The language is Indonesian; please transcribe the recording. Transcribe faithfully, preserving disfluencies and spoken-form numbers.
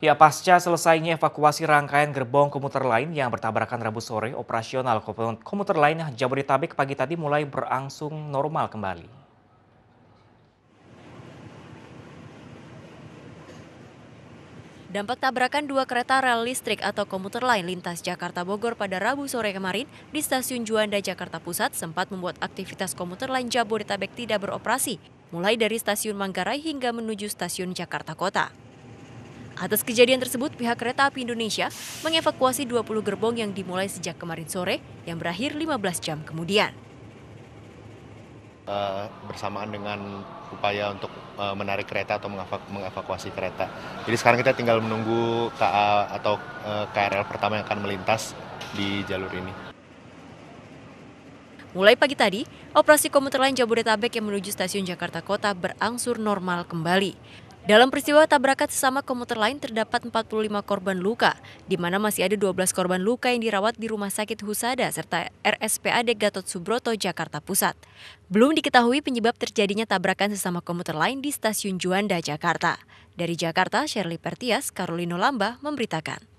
Ya, pasca selesainya evakuasi rangkaian gerbong komuter lain yang bertabrakan Rabu sore, operasional komuter lain Jabodetabek pagi tadi mulai berangsur normal kembali. Dampak tabrakan dua kereta rel listrik atau komuter lain lintas Jakarta Bogor pada Rabu sore kemarin di Stasiun Juanda, Jakarta Pusat sempat membuat aktivitas komuter lain Jabodetabek tidak beroperasi, mulai dari Stasiun Manggarai hingga menuju Stasiun Jakarta Kota. Atas kejadian tersebut, pihak Kereta Api Indonesia mengevakuasi dua puluh gerbong yang dimulai sejak kemarin sore yang berakhir lima belas jam kemudian. Uh, bersamaan dengan upaya untuk uh, menarik kereta atau mengevakuasi kereta. Jadi sekarang kita tinggal menunggu K A atau uh, K R L pertama yang akan melintas di jalur ini. Mulai pagi tadi, operasi komuter lain Jabodetabek yang menuju Stasiun Jakarta Kota berangsur normal kembali. Dalam peristiwa tabrakan sesama komuter lain terdapat empat puluh lima korban luka, di mana masih ada dua belas korban luka yang dirawat di Rumah Sakit Husada serta R S P A D Gatot Subroto, Jakarta Pusat. Belum diketahui penyebab terjadinya tabrakan sesama komuter lain di Stasiun Juanda, Jakarta. Dari Jakarta, Shirley Pertias, Carolino Lamba memberitakan.